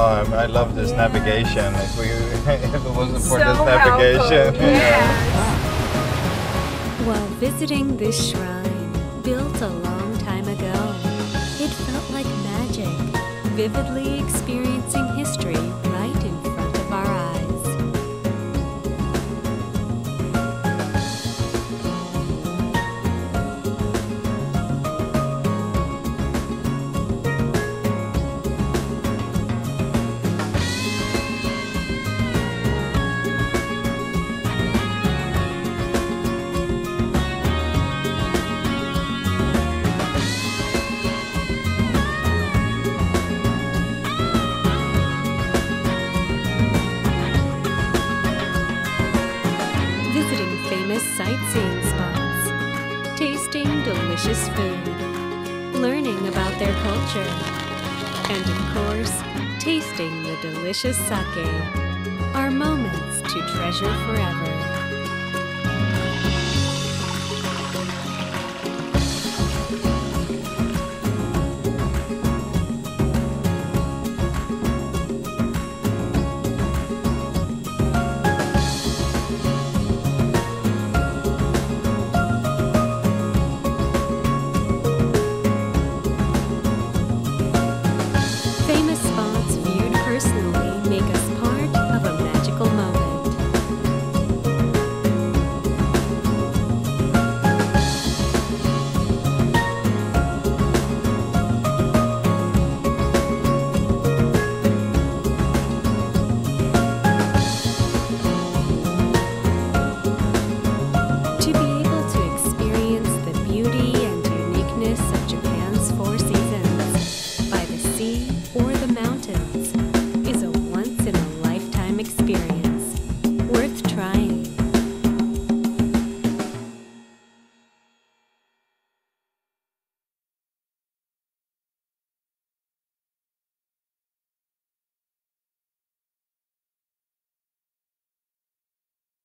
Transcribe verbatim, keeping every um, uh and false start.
I'm, I love this yeah. navigation. If, we, if it wasn't for so this navigation. Yeah. Yeah. While visiting this shrine, built a long time ago, it felt like magic, vividly experiencing history right in front of our eyes. Sightseeing spots, tasting delicious food, learning about their culture, and of course, tasting the delicious sake are moments to treasure forever.